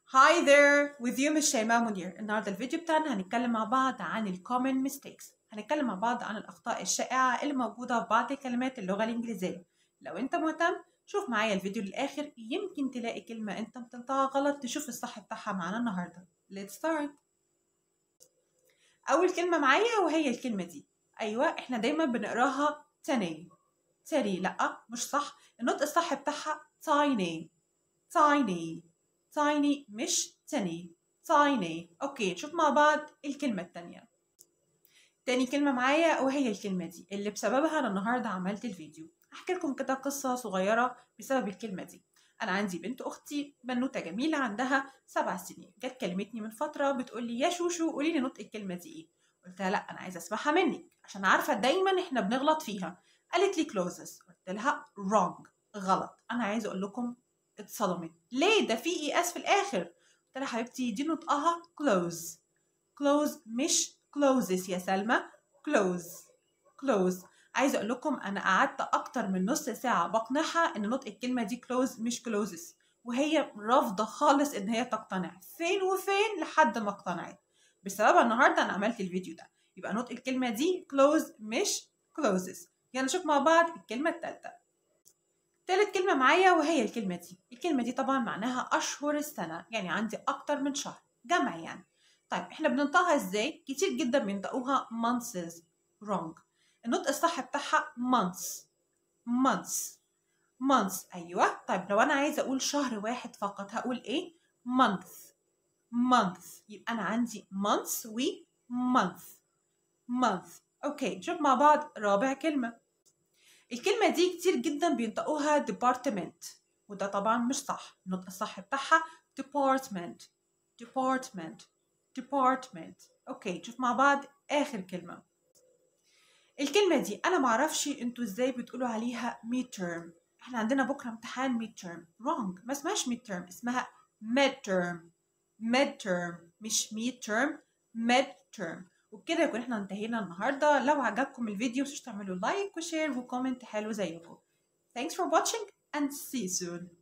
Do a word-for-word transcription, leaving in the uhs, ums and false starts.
Hi there with you مش شيماء منير. النهارده الفيديو بتاعنا هنتكلم مع بعض عن ال common mistakes. هنتكلم مع بعض عن الأخطاء الشائعة اللي موجودة في بعض كلمات اللغة الإنجليزية. لو أنت مهتم شوف معايا الفيديو للآخر، يمكن تلاقي كلمة أنت بتنطقها غلط تشوف الصح بتاعها معانا النهارده. Let's start. أول كلمة معايا وهي الكلمة دي. أيوة إحنا دايما بنقراها تاني تاني لأ مش صح. النطق الصح بتاعها tiny tiny tiny مش تاني tiny. اوكي نشوف مع بعض الكلمة التانية. تاني كلمة معايا وهي الكلمة دي اللي بسببها انا النهاردة عملت الفيديو. هحكي لكم كده قصة صغيرة بسبب الكلمة دي. انا عندي بنت اختي بنوتة جميلة عندها سبع سنين، جت كلمتني من فترة بتقول لي يا شوشو قولي لي نطق الكلمة دي ايه. قلت لها لا انا عايزة اسمعها منك عشان عارفة دايما احنا بنغلط فيها. قالت لي closes. قلت لها wrong غلط. انا عايزة اقول لكم اتصدمت ليه ده في اي اس في الاخر. قلت لها حبيبتي دي نطقها close close مش closes يا سلمى. close close. عايزه اقول لكم انا قعدت اكتر من نص ساعه بقنعها ان نطق الكلمه دي close مش closes، وهي رافضه خالص ان هي تقتنع. فين وفين لحد ما اقتنعت. بسببها النهارده انا عملت الفيديو ده. يبقى نطق الكلمه دي close مش closes. يلا نشوف مع بعض الكلمه الثالثه. تالت كلمة معايا وهي الكلمة دي. الكلمة دي طبعا معناها أشهر السنة، يعني عندي أكتر من شهر، جمع يعني. طيب احنا بننطقها ازاي؟ كتير جدا بينطقوها months. wrong. النطق الصح بتاعها months months months. أيوة. طيب لو أنا عايزة أقول شهر واحد فقط هقول إيه؟ month month. يبقى أنا عندي months و month month. أوكي نشوف مع بعض رابع كلمة. الكلمة دي كتير جدا بينطقوها department، وده طبعا مش صح. النطق الصح بتاعها department department department. اوكي نشوف مع بعض اخر كلمة. الكلمة دي انا معرفش انتوا ازاي بتقولوا عليها midterm. احنا عندنا بكرة امتحان midterm. wrong. ما اسمهاش midterm، اسمها midterm midterm مش midterm midterm. وبكده يكون احنا انتهينا النهارده. لو عجبكم الفيديو متنسوش تعملوا لايك وشير وكومنت حلو زيكم. Thanks for watching and see you soon.